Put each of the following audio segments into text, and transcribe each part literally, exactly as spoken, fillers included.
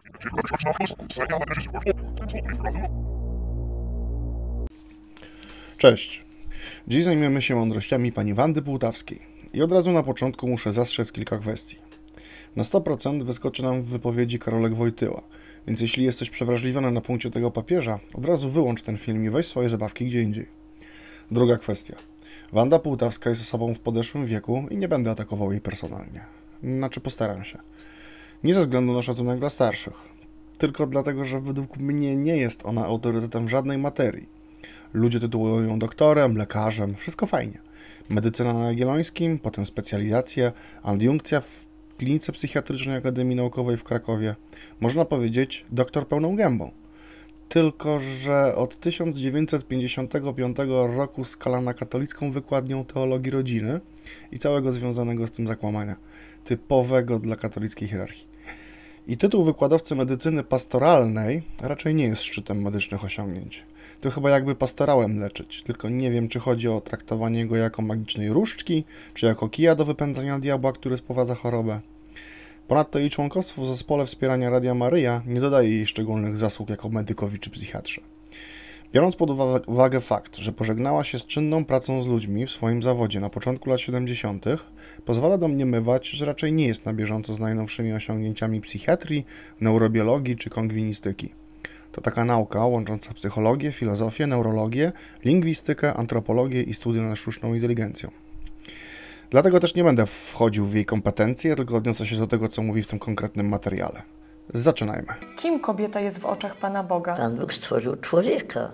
Cześć. Dziś zajmiemy się mądrościami pani Wandy Pułtawskiej. I od razu na początku muszę zastrzec kilka kwestii. Na sto procent wyskoczy nam w wypowiedzi Karolek Wojtyła, więc jeśli jesteś przewrażliwiony na punkcie tego papieża, od razu wyłącz ten film i weź swoje zabawki gdzie indziej. Druga kwestia. Wanda Pułtawska jest osobą w podeszłym wieku i nie będę atakował jej personalnie. Znaczy postaram się. Nie ze względu na szacunek dla starszych, tylko dlatego, że według mnie nie jest ona autorytetem w żadnej materii. Ludzie tytułują ją doktorem, lekarzem, wszystko fajnie. Medycyna na Jagiellońskim, potem specjalizacje, adiunkcja w klinice psychiatrycznej Akademii Naukowej w Krakowie. Można powiedzieć doktor pełną gębą. Tylko że od tysiąc dziewięćset pięćdziesiątego piątego roku skalana katolicką wykładnią teologii rodziny i całego związanego z tym zakłamania, typowego dla katolickiej hierarchii. I tytuł wykładowcy medycyny pastoralnej raczej nie jest szczytem medycznych osiągnięć. To chyba jakby pastorałem leczyć, tylko nie wiem, czy chodzi o traktowanie go jako magicznej różdżki, czy jako kija do wypędzania diabła, który sprowadza chorobę. Ponadto jej członkostwo w zespole wspierania Radia Maryja nie dodaje jej szczególnych zasług jako medykowi czy psychiatrze. Biorąc pod uwagę fakt, że pożegnała się z czynną pracą z ludźmi w swoim zawodzie na początku lat siedemdziesiątych, pozwala domniemywać, że raczej nie jest na bieżąco z najnowszymi osiągnięciami psychiatrii, neurobiologii czy kongwinistyki. To taka nauka łącząca psychologię, filozofię, neurologię, lingwistykę, antropologię i studia nad sztuczną inteligencją. Dlatego też nie będę wchodził w jej kompetencje, tylko odniosę się do tego, co mówi w tym konkretnym materiale. Zaczynajmy. Kim kobieta jest w oczach Pana Boga? Pan Bóg stworzył człowieka.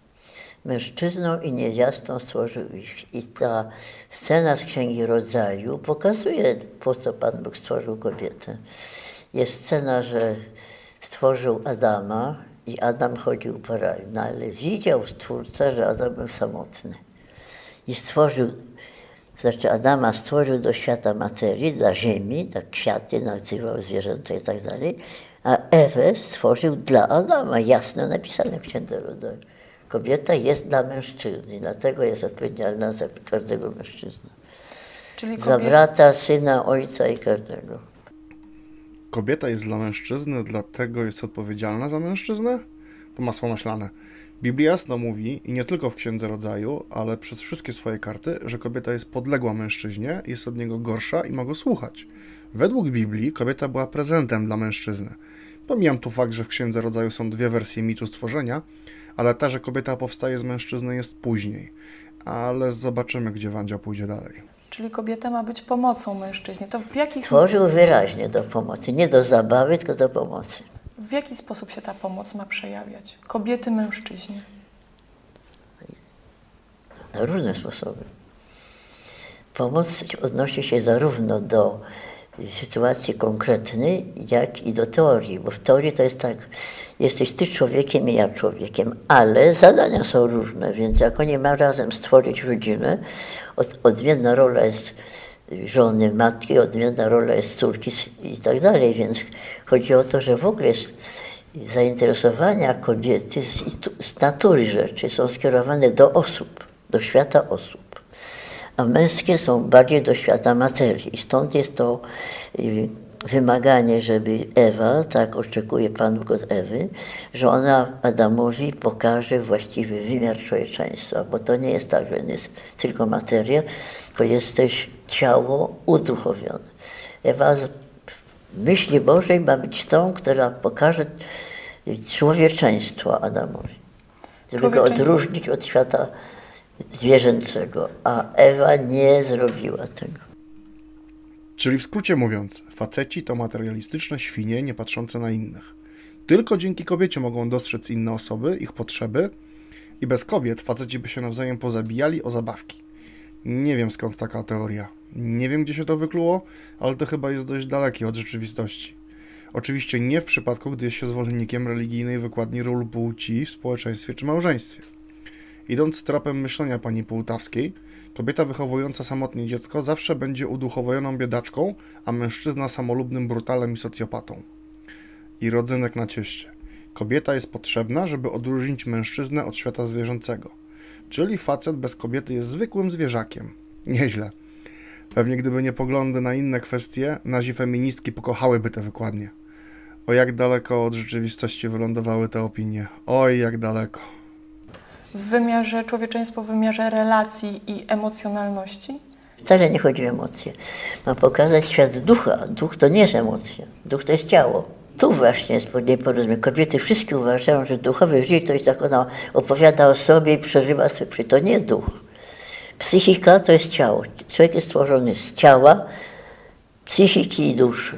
Mężczyzną i niewiastą stworzył ich. I ta scena z Księgi Rodzaju pokazuje, po co Pan Bóg stworzył kobietę. Jest scena, że stworzył Adama i Adam chodził po raju, no ale widział Stwórca, że Adam był samotny. I stworzył, znaczy Adama stworzył do świata materii, dla ziemi, dla kwiaty, nazywał zwierzęta i tak dalej, a Ewę stworzył dla Adama, jasno napisane w Księdze Rodzaju. Kobieta jest dla mężczyzny, dlatego jest odpowiedzialna za każdego mężczyznę. Czyli Za brata, syna, ojca i każdego. Kobieta jest dla mężczyzny, dlatego jest odpowiedzialna za mężczyznę? To masło maślane. Biblia jasno mówi, i nie tylko w Księdze Rodzaju, ale przez wszystkie swoje karty, że kobieta jest podległa mężczyźnie, jest od niego gorsza i ma go słuchać. Według Biblii kobieta była prezentem dla mężczyzny. Pomijam tu fakt, że w Księdze Rodzaju są dwie wersje mitu stworzenia, ale ta, że kobieta powstaje z mężczyzny, jest później. Ale zobaczymy, gdzie Wandzia pójdzie dalej. Czyli kobieta ma być pomocą mężczyźnie. To w jakich... Stworzył wyraźnie do pomocy, nie do zabawy, tylko do pomocy. W jaki sposób się ta pomoc ma przejawiać? Kobiety, mężczyźni. Na różne sposoby. Pomoc odnosi się zarówno do sytuacji konkretnej, jak i do teorii, bo w teorii to jest tak, jesteś ty człowiekiem i ja człowiekiem, ale zadania są różne, więc jak oni mają razem stworzyć rodzinę, od, odmienna rola jest żony, matki, odmienna rola jest córki i tak dalej, więc chodzi o to, że w ogóle jest zainteresowania kobiety z, z natury rzeczy są skierowane do osób, do świata osób. A męskie są bardziej do świata materii. I stąd jest to wymaganie, żeby Ewa, tak oczekuje Pan Bóg od Ewy, że ona Adamowi pokaże właściwy wymiar człowieczeństwa, bo to nie jest tak, że on jest tylko materia, tylko jesteś ciało uduchowione. Ewa w myśli Bożej ma być tą, która pokaże człowieczeństwo Adamowi, żeby go odróżnić od świata zwierzęcego, a Ewa nie zrobiła tego. Czyli w skrócie mówiąc, faceci to materialistyczne świnie nie patrzące na innych. Tylko dzięki kobiecie mogą dostrzec inne osoby, ich potrzeby i bez kobiet faceci by się nawzajem pozabijali o zabawki. Nie wiem skąd taka teoria. Nie wiem gdzie się to wykluło, ale to chyba jest dość dalekie od rzeczywistości. Oczywiście nie w przypadku, gdy jest się zwolennikiem religijnej wykładni ról płci w społeczeństwie czy małżeństwie. Idąc tropem myślenia pani Pułtawskiej, kobieta wychowująca samotnie dziecko zawsze będzie uduchowojoną biedaczką, a mężczyzna samolubnym brutalem i socjopatą. I rodzynek na cieście. Kobieta jest potrzebna, żeby odróżnić mężczyznę od świata zwierzęcego. Czyli facet bez kobiety jest zwykłym zwierzakiem. Nieźle. Pewnie gdyby nie poglądy na inne kwestie, nazi feministki pokochałyby te wykładnie. O jak daleko od rzeczywistości wylądowały te opinie. Oj, jak daleko. W wymiarze człowieczeństwo, w wymiarze relacji i emocjonalności? Wcale nie chodzi o emocje. Ma pokazać świat ducha. Duch to nie jest emocja. Duch to jest ciało. Tu właśnie jest nieporozumienie. Kobiety wszystkie uważają, że duchowy życie to jest tak, ona opowiada o sobie i przeżywa sobie życie. To nie jest duch. Psychika to jest ciało. Człowiek jest stworzony z ciała, psychiki i duszy.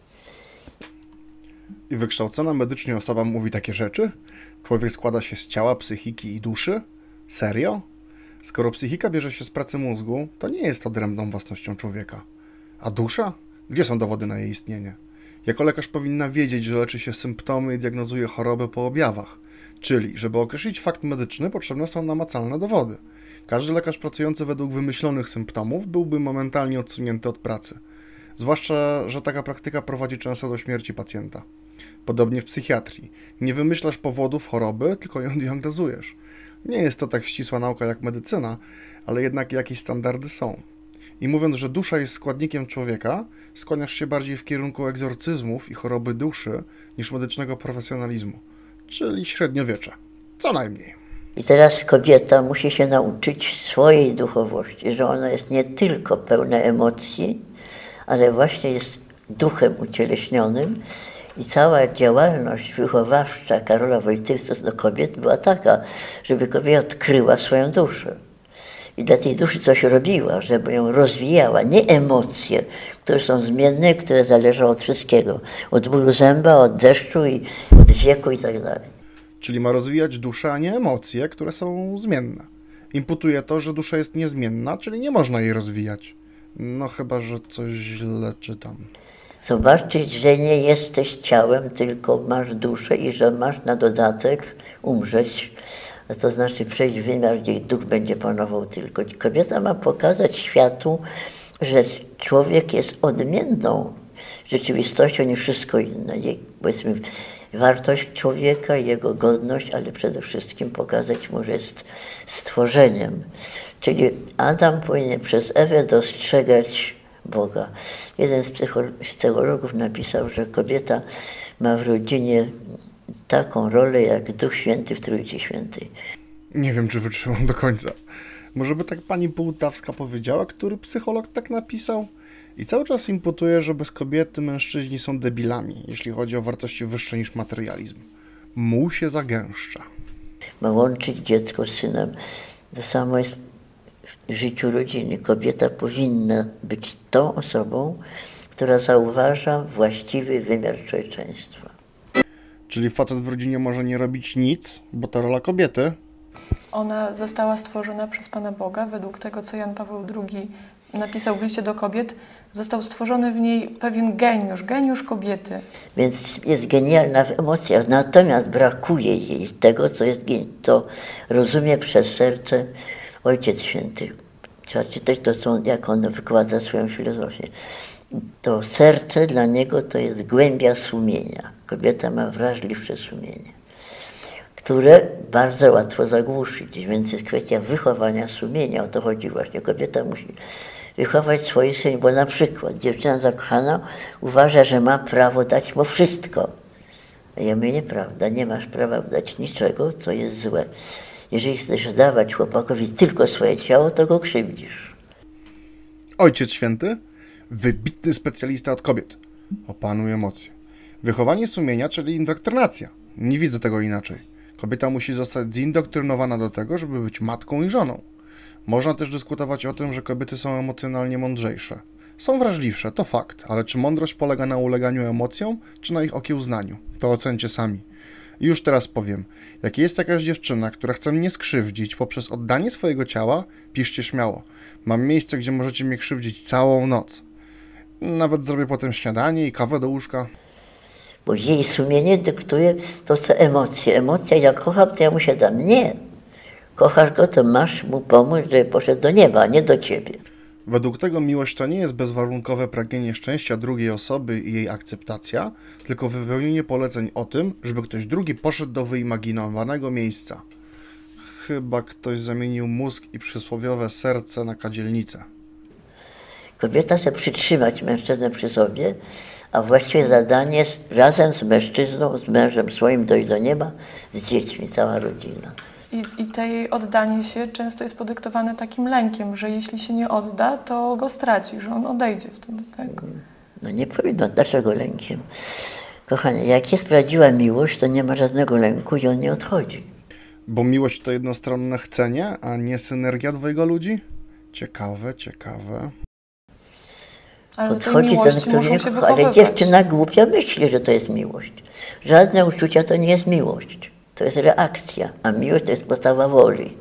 I wykształcona medycznie osoba mówi takie rzeczy? Człowiek składa się z ciała, psychiki i duszy? Serio? Skoro psychika bierze się z pracy mózgu, to nie jest odrębną własnością człowieka. A dusza? Gdzie są dowody na jej istnienie? Jako lekarz powinna wiedzieć, że leczy się symptomy i diagnozuje chorobę po objawach. Czyli, żeby określić fakt medyczny, potrzebne są namacalne dowody. Każdy lekarz pracujący według wymyślonych symptomów byłby momentalnie odsunięty od pracy. Zwłaszcza, że taka praktyka prowadzi często do śmierci pacjenta. Podobnie w psychiatrii. Nie wymyślasz powodów choroby, tylko ją diagnozujesz. Nie jest to tak ścisła nauka jak medycyna, ale jednak jakieś standardy są. I mówiąc, że dusza jest składnikiem człowieka, skłaniasz się bardziej w kierunku egzorcyzmów i choroby duszy niż medycznego profesjonalizmu, czyli średniowiecze. Co najmniej. I teraz kobieta musi się nauczyć swojej duchowości, że ona jest nie tylko pełna emocji, ale właśnie jest duchem ucieleśnionym. I cała działalność wychowawcza Karola Wojtyły do kobiet była taka, żeby kobieta odkryła swoją duszę. I dla tej duszy coś robiła, żeby ją rozwijała. Nie emocje, które są zmienne, które zależą od wszystkiego. Od bólu zęba, od deszczu i od wieku i tak dalej. Czyli ma rozwijać duszę, a nie emocje, które są zmienne. Imputuje to, że dusza jest niezmienna, czyli nie można jej rozwijać. No chyba, że coś źle czytam. Zobaczyć, że nie jesteś ciałem, tylko masz duszę i że masz na dodatek umrzeć, a to znaczy przejść w wymiar, gdzie duch będzie panował tylko. Kobieta ma pokazać światu, że człowiek jest odmienną rzeczywistością niż wszystko inne. Jej, powiedzmy, wartość człowieka, jego godność, ale przede wszystkim pokazać mu, że jest stworzeniem. Czyli Adam powinien przez Ewę dostrzegać Boga. Jeden z, z teologów napisał, że kobieta ma w rodzinie taką rolę jak Duch Święty w Trójcy Świętej. Nie wiem, czy wytrzymam do końca. Może by tak pani Półtawska powiedziała, który psycholog tak napisał? I cały czas imputuje, że bez kobiety mężczyźni są debilami, jeśli chodzi o wartości wyższe niż materializm. Muł się zagęszcza. Ma łączyć dziecko z synem. To samo jest w życiu rodziny. Kobieta powinna być tą osobą, która zauważa właściwy wymiar człowieczeństwa. Czyli facet w rodzinie może nie robić nic, bo to rola kobiety. Ona została stworzona przez Pana Boga, według tego, co Jan Paweł drugi napisał w liście do kobiet. Został stworzony w niej pewien geniusz, geniusz kobiety. Więc jest genialna w emocjach, natomiast brakuje jej tego, co jest, to rozumie przez serce Ojciec Święty. Trzeba czytać to, co, jak on wykłada swoją filozofię. To serce dla niego to jest głębia sumienia. Kobieta ma wrażliwsze sumienie, które bardzo łatwo zagłuszyć, więc jest kwestia wychowania sumienia. O to chodzi właśnie. Kobieta musi wychować swoje sumienie, bo na przykład dziewczyna zakochana uważa, że ma prawo dać mu wszystko. A ja mówię, nieprawda, nie masz prawa dać niczego, co jest złe. Jeżeli chcesz dawać chłopakowi tylko swoje ciało, to go krzywdzisz. Ojciec Święty? Wybitny specjalista od kobiet. Opanuje emocje. Wychowanie sumienia, czyli indoktrynacja. Nie widzę tego inaczej. Kobieta musi zostać zindoktrynowana do tego, żeby być matką i żoną. Można też dyskutować o tym, że kobiety są emocjonalnie mądrzejsze. Są wrażliwsze, to fakt, ale czy mądrość polega na uleganiu emocjom, czy na ich okiełznaniu? To ocencie sami. I już teraz powiem, jak jest jakaś dziewczyna, która chce mnie skrzywdzić poprzez oddanie swojego ciała, piszcie śmiało. Mam miejsce, gdzie możecie mnie krzywdzić całą noc. Nawet zrobię potem śniadanie i kawę do łóżka. Bo jej sumienie dyktuje to, co emocje. Emocja, jak kocham, to ja mu się dam. Nie. Kochasz go, to masz mu pomóc, żeby poszedł do nieba, a nie do ciebie. Według tego miłość to nie jest bezwarunkowe pragnienie szczęścia drugiej osoby i jej akceptacja, tylko wypełnienie poleceń o tym, żeby ktoś drugi poszedł do wyimaginowanego miejsca. Chyba ktoś zamienił mózg i przysłowiowe serce na kadzielnicę. Kobieta chce przytrzymać mężczyznę przy sobie, A właściwie zadanie jest razem z mężczyzną, z mężem swoim dojść do nieba, z dziećmi, cała rodzina. I, I to jej oddanie się często jest podyktowane takim lękiem, że jeśli się nie odda, to go straci, że on odejdzie wtedy, tak? No nie powinno, dlaczego lękiem? Kochanie, jak jest prawdziwa miłość, to nie ma żadnego lęku i on nie odchodzi. Bo miłość to jednostronne chcenie, a nie synergia dwojga ludzi? Ciekawe, ciekawe. Ale do tej Odchodzi ten, miłości który muszą nie się kocha, ale wychowywać. dziewczyna głupia myśli, że to jest miłość. Żadne uczucia to nie jest miłość. To jest reakcja, a miłość to jest podstawa woli.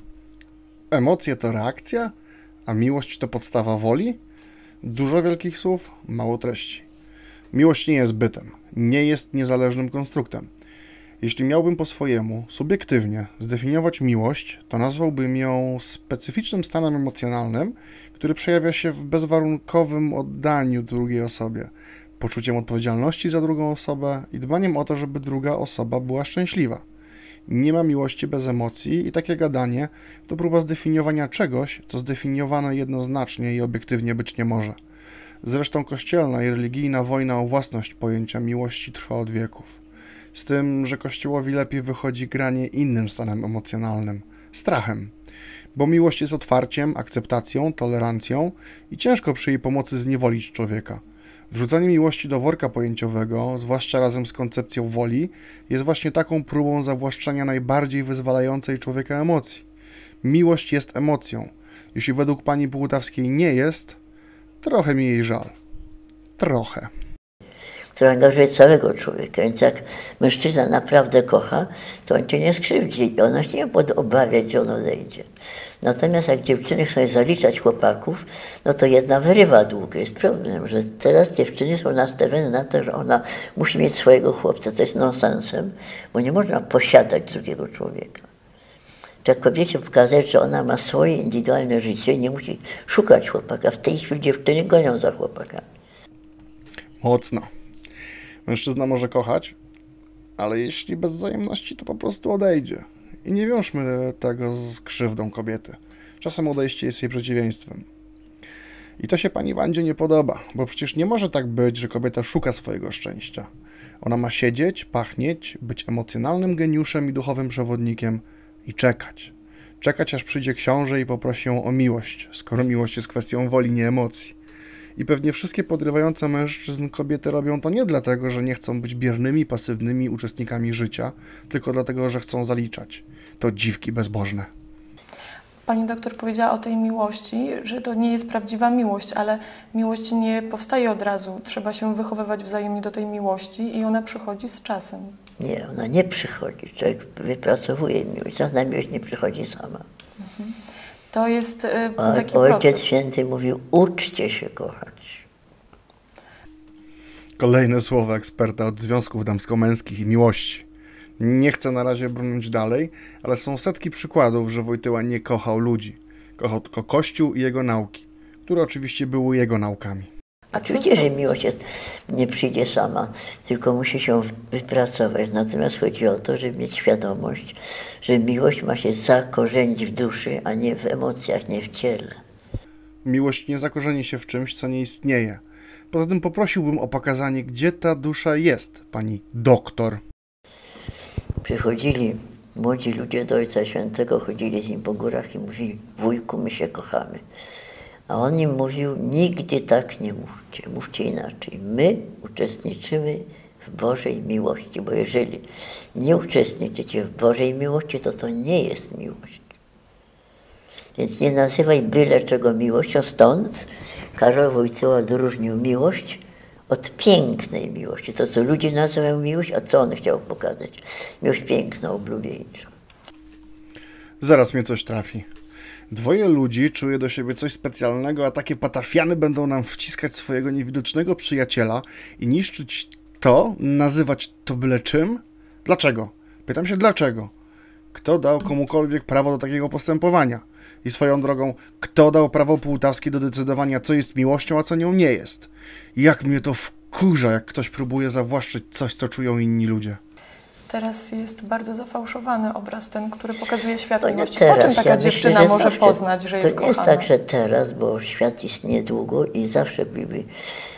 Emocje to reakcja, a miłość to podstawa woli? Dużo wielkich słów, mało treści. Miłość nie jest bytem, nie jest niezależnym konstruktem. Jeśli miałbym po swojemu, subiektywnie, zdefiniować miłość, to nazwałbym ją specyficznym stanem emocjonalnym, który przejawia się w bezwarunkowym oddaniu drugiej osobie, poczuciem odpowiedzialności za drugą osobę i dbaniem o to, żeby druga osoba była szczęśliwa. Nie ma miłości bez emocji i takie gadanie to próba zdefiniowania czegoś, co zdefiniowane jednoznacznie i obiektywnie być nie może. Zresztą kościelna i religijna wojna o własność pojęcia miłości trwa od wieków. Z tym, że Kościołowi lepiej wychodzi granie innym stanem emocjonalnym – strachem. Bo miłość jest otwarciem, akceptacją, tolerancją i ciężko przy jej pomocy zniewolić człowieka. Wrzucanie miłości do worka pojęciowego, zwłaszcza razem z koncepcją woli, jest właśnie taką próbą zawłaszczenia najbardziej wyzwalającej człowieka emocji. Miłość jest emocją. Jeśli według pani Półtawskiej nie jest, trochę mi jej żal. Trochę. Która angażuje całego człowieka. Więc jak mężczyzna naprawdę kocha, to on cię nie skrzywdzi i ona się nie będzie obawiać, że on odejdzie. Natomiast jak dziewczyny chcą zaliczać chłopaków, no to jedna wyrywa długo. Jest problem, że teraz dziewczyny są nastawione na to, że ona musi mieć swojego chłopca. To jest nonsensem, bo nie można posiadać drugiego człowieka. Trzeba kobiecie pokazać, że ona ma swoje indywidualne życie i nie musi szukać chłopaka. W tej chwili dziewczyny gonią za chłopakami. Mocno. Mężczyzna może kochać, ale jeśli bez wzajemności, to po prostu odejdzie. I nie wiążmy tego z krzywdą kobiety. Czasem odejście jest jej przeciwieństwem. I to się pani Wandzie nie podoba, bo przecież nie może tak być, że kobieta szuka swojego szczęścia. Ona ma siedzieć, pachnieć, być emocjonalnym geniuszem i duchowym przewodnikiem i czekać. Czekać, aż przyjdzie książę i poprosi ją o miłość, skoro miłość jest kwestią woli, nie emocji. I pewnie wszystkie podrywające mężczyzn kobiety robią to nie dlatego, że nie chcą być biernymi, pasywnymi uczestnikami życia, tylko dlatego, że chcą zaliczać. To dziwki bezbożne. Pani doktor powiedziała o tej miłości, że to nie jest prawdziwa miłość, ale miłość nie powstaje od razu. Trzeba się wychowywać wzajemnie do tej miłości i ona przychodzi z czasem. Nie, ona nie przychodzi. Człowiek wypracowuje miłość. Żadna miłość nie przychodzi sama. Mhm. To jest y, A taki Ojciec proces. Święty mówił, uczcie się kochać. Kolejne słowa eksperta od związków damsko-męskich i miłości. Nie chcę na razie brnąć dalej, ale są setki przykładów, że Wojtyła nie kochał ludzi. Kochał tylko Kościół i jego nauki, które oczywiście były jego naukami. A co Oczywiście, z- że miłość jest, nie przyjdzie sama, tylko musi się wypracować. Natomiast chodzi o to, żeby mieć świadomość, że miłość ma się zakorzenić w duszy, a nie w emocjach, nie w ciele. Miłość nie zakorzeni się w czymś, co nie istnieje. Poza tym poprosiłbym o pokazanie, gdzie ta dusza jest, pani doktor. Przychodzili młodzi ludzie do Ojca Świętego, chodzili z nim po górach i mówili, wujku, my się kochamy. A on im mówił, nigdy tak nie mówcie, mówcie inaczej. My uczestniczymy w Bożej miłości, bo jeżeli nie uczestniczycie w Bożej miłości, to to nie jest miłość. Więc nie nazywaj byle czego miłością, stąd Karol Wojtyła odróżnił miłość od pięknej miłości. To, co ludzie nazywają miłość, a co on chciał pokazać? Miłość piękną, oblubieńczą. Zaraz mnie coś trafi. Dwoje ludzi czuje do siebie coś specjalnego, a takie patafiany będą nam wciskać swojego niewidocznego przyjaciela i niszczyć to, nazywać to byle czym? Dlaczego? Pytam się dlaczego? Kto dał komukolwiek prawo do takiego postępowania? I swoją drogą, kto dał prawo Półtawskiej do decydowania, co jest miłością, a co nią nie jest? Jak mnie to wkurza, jak ktoś próbuje zawłaszczyć coś, co czują inni ludzie. Teraz jest bardzo zafałszowany obraz ten, który pokazuje świat To nie miłości. teraz. Po czym taka Ja myślę, dziewczyna że może zawsze- poznać, że jest To nie jest kochana? tak, że teraz, bo świat istnieje długo i zawsze były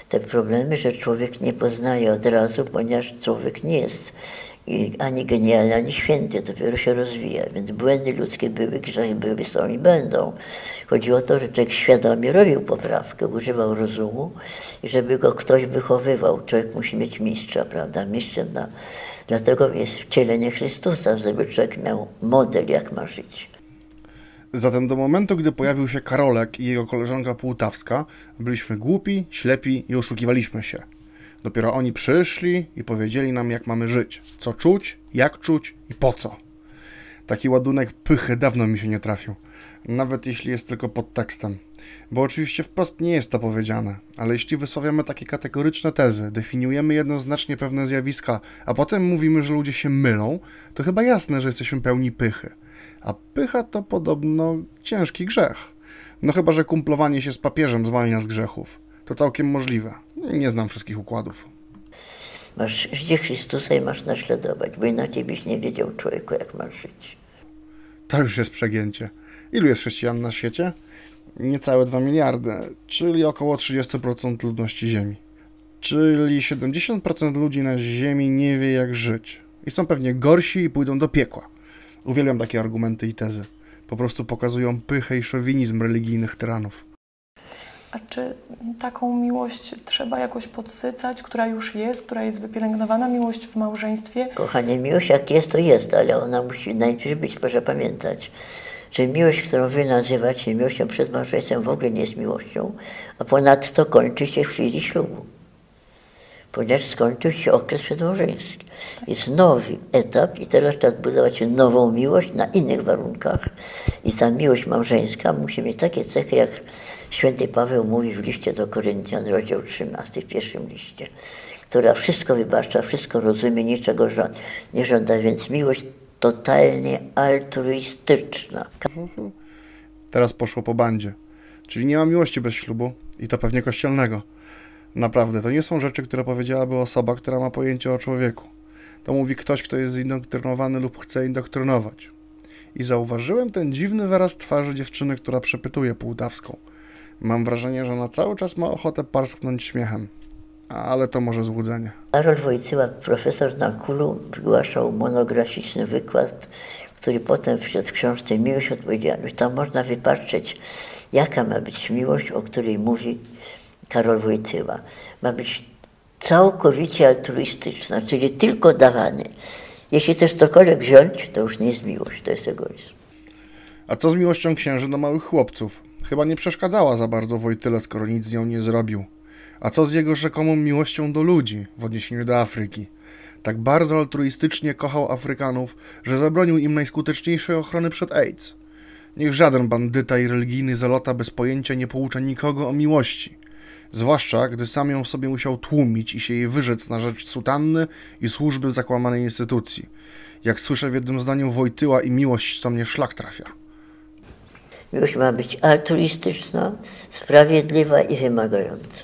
te problemy, że człowiek nie poznaje od razu, ponieważ człowiek nie jest ani genialny, ani święty, dopiero się rozwija. Więc błędy ludzkie były, grzechy były, są i będą. Chodzi o to, że człowiek świadomie robił poprawkę, używał rozumu i żeby go ktoś wychowywał. Człowiek musi mieć mistrza, prawda? Mistrzem na... Dlatego jest wcielenie Chrystusa, żeby człowiek miał model, jak ma żyć. Zatem do momentu, gdy pojawił się Karolek i jego koleżanka Półtawska, byliśmy głupi, ślepi i oszukiwaliśmy się. Dopiero oni przyszli i powiedzieli nam, jak mamy żyć, co czuć, jak czuć i po co. Taki ładunek pychy dawno mi się nie trafił, nawet jeśli jest tylko podtekstem. Bo oczywiście wprost nie jest to powiedziane, ale jeśli wysławiamy takie kategoryczne tezy, definiujemy jednoznacznie pewne zjawiska, a potem mówimy, że ludzie się mylą, to chyba jasne, że jesteśmy pełni pychy. A pycha to podobno ciężki grzech. No chyba, że kumplowanie się z papieżem zwalnia z grzechów. To całkiem możliwe. Nie znam wszystkich układów. Masz życie Chrystusa i masz naśladować, bo inaczej byś nie wiedział, człowieku, jak masz żyć. To już jest przegięcie. Ilu jest chrześcijan na świecie? Niecałe dwa miliardy, czyli około trzydzieści procent ludności Ziemi. Czyli siedemdziesiąt procent ludzi na Ziemi nie wie, jak żyć. I są pewnie gorsi i pójdą do piekła. Uwielbiam takie argumenty i tezy. Po prostu pokazują pychę i szowinizm religijnych tyranów. A czy taką miłość trzeba jakoś podsycać, która już jest, która jest wypielęgnowana, miłość w małżeństwie? Kochanie, miłość jak jest, to jest, ale ona musi najpierw być, proszę pamiętać, że miłość, którą wy nazywacie miłością przed małżeństwem, w ogóle nie jest miłością, a ponadto kończy się w chwili ślubu. Ponieważ skończył się okres przedmałżeński. Jest nowy etap i teraz trzeba budować nową miłość na innych warunkach. I ta miłość małżeńska musi mieć takie cechy, jak święty Paweł mówi w liście do Koryntian, rozdział trzynasty, w pierwszym liście, która wszystko wybacza, wszystko rozumie, niczego nie żąda, więc miłość totalnie altruistyczna. Teraz poszło po bandzie. Czyli nie ma miłości bez ślubu i to pewnie kościelnego. Naprawdę, to nie są rzeczy, które powiedziałaby osoba, która ma pojęcie o człowieku. To mówi ktoś, kto jest zindoktrynowany lub chce indoktrynować. I zauważyłem ten dziwny wyraz twarzy dziewczyny, która przepytuje Półtawską. Mam wrażenie, że ona cały czas ma ochotę parsknąć śmiechem. Ale to może złudzenie. Karol Wojtyła, profesor na Kulu, wygłaszał monograficzny wykład, który potem wszedł w książce Miłość, Odpowiedzialność. Tam można wypatrzeć, jaka ma być miłość, o której mówi Karol Wojtyła. Ma być całkowicie altruistyczna, czyli tylko dawany. Jeśli też cokolwiek wziąć, to już nie jest miłość, to jest egoizm. A co z miłością księży do małych chłopców? Chyba nie przeszkadzała za bardzo Wojtyle, skoro nic z nią nie zrobił. A co z jego rzekomą miłością do ludzi w odniesieniu do Afryki? Tak bardzo altruistycznie kochał Afrykanów, że zabronił im najskuteczniejszej ochrony przed AIDS. Niech żaden bandyta i religijny zalota bez pojęcia nie poucza nikogo o miłości. Zwłaszcza, gdy sam ją w sobie musiał tłumić i się jej wyrzec na rzecz sutanny i służby zakłamanej instytucji. Jak słyszę w jednym zdaniu Wojtyła i miłość, to mnie szlak trafia. Miłość ma być altruistyczna, sprawiedliwa i wymagająca.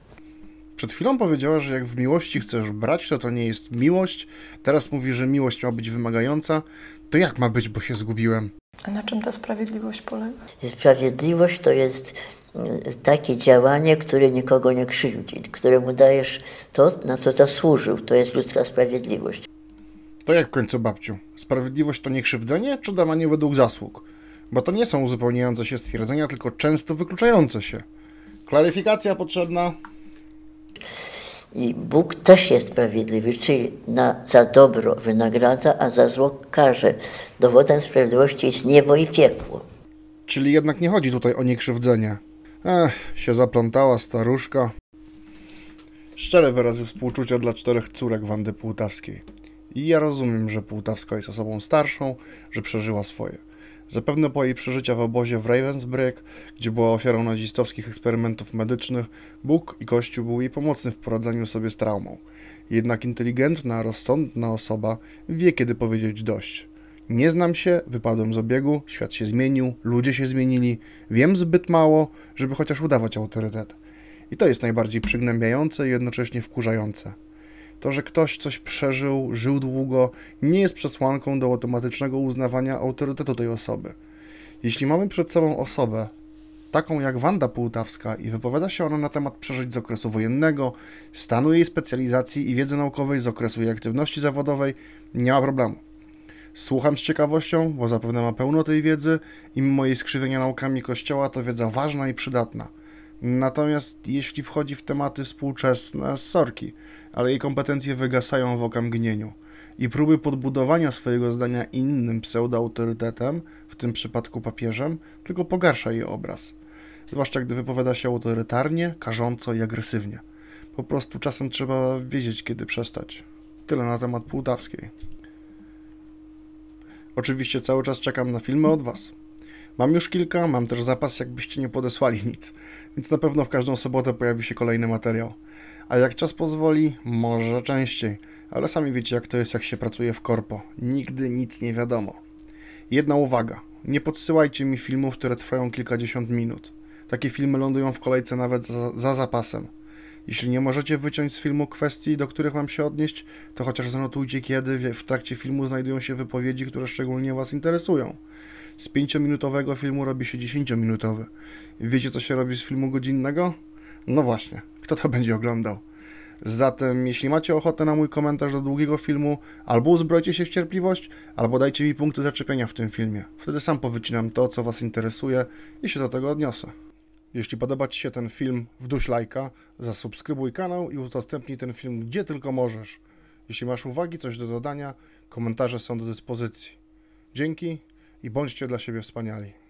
Przed chwilą powiedziała, że jak w miłości chcesz brać, to to nie jest miłość. Teraz mówi, że miłość ma być wymagająca. To jak ma być, bo się zgubiłem? A na czym ta sprawiedliwość polega? Sprawiedliwość to jest takie działanie, które nikogo nie krzywdzi, któremu dajesz to, na co zasłużył. To jest ludzka sprawiedliwość. To jak w końcu, babciu? Sprawiedliwość to nie krzywdzenie, czy dawanie według zasług? Bo to nie są uzupełniające się stwierdzenia, tylko często wykluczające się. Klaryfikacja potrzebna. I Bóg też jest sprawiedliwy, czyli na, za dobro wynagradza, a za zło karze. Dowodem sprawiedliwości jest niebo i piekło. Czyli jednak nie chodzi tutaj o niekrzywdzenie. Ech, się zaplątała staruszka. Szczere wyrazy współczucia dla czterech córek Wandy Półtawskiej. I ja rozumiem, że Półtawska jest osobą starszą, że przeżyła swoje. Zapewne po jej przeżycia w obozie w Ravensbrück, gdzie była ofiarą nazistowskich eksperymentów medycznych, Bóg i Kościół był jej pomocny w poradzeniu sobie z traumą. Jednak inteligentna, rozsądna osoba wie, kiedy powiedzieć dość. Nie znam się, wypadłem z obiegu, świat się zmienił, ludzie się zmienili, wiem zbyt mało, żeby chociaż udawać autorytet. I to jest najbardziej przygnębiające i jednocześnie wkurzające. To, że ktoś coś przeżył, żył długo, nie jest przesłanką do automatycznego uznawania autorytetu tej osoby. Jeśli mamy przed sobą osobę, taką jak Wanda Pułtawska i wypowiada się ona na temat przeżyć z okresu wojennego, stanu jej specjalizacji i wiedzy naukowej z okresu jej aktywności zawodowej, nie ma problemu. Słucham z ciekawością, bo zapewne ma pełno tej wiedzy i mimo jej skrzywienia naukami Kościoła to wiedza ważna i przydatna. Natomiast jeśli wchodzi w tematy współczesne, sorki, ale jej kompetencje wygasają w okamgnieniu i próby podbudowania swojego zdania innym pseudoautorytetem, w tym przypadku papieżem, tylko pogarsza jej obraz. Zwłaszcza gdy wypowiada się autorytarnie, karząco i agresywnie. Po prostu czasem trzeba wiedzieć, kiedy przestać. Tyle na temat Pułtawskiej. Oczywiście cały czas czekam na filmy od Was. Mam już kilka, mam też zapas, jakbyście nie podesłali nic, więc na pewno w każdą sobotę pojawi się kolejny materiał. A jak czas pozwoli, może częściej, ale sami wiecie, jak to jest, jak się pracuje w korpo. Nigdy nic nie wiadomo. Jedna uwaga, nie podsyłajcie mi filmów, które trwają kilkadziesiąt minut. Takie filmy lądują w kolejce nawet za, za zapasem. Jeśli nie możecie wyciąć z filmu kwestii, do których mam się odnieść, to chociaż zanotujcie, kiedy w trakcie filmu znajdują się wypowiedzi, które szczególnie Was interesują. Z pięciominutowego filmu robi się dziesięciominutowy. Wiecie, co się robi z filmu godzinnego? No właśnie, kto to będzie oglądał? Zatem, jeśli macie ochotę na mój komentarz do długiego filmu, albo uzbrojcie się w cierpliwość, albo dajcie mi punkty zaczepienia w tym filmie. Wtedy sam powycinam to, co Was interesuje i się do tego odniosę. Jeśli podoba Ci się ten film, wduś lajka, zasubskrybuj kanał i udostępnij ten film gdzie tylko możesz. Jeśli masz uwagi, coś do dodania, komentarze są do dyspozycji. Dzięki i bądźcie dla siebie wspaniali.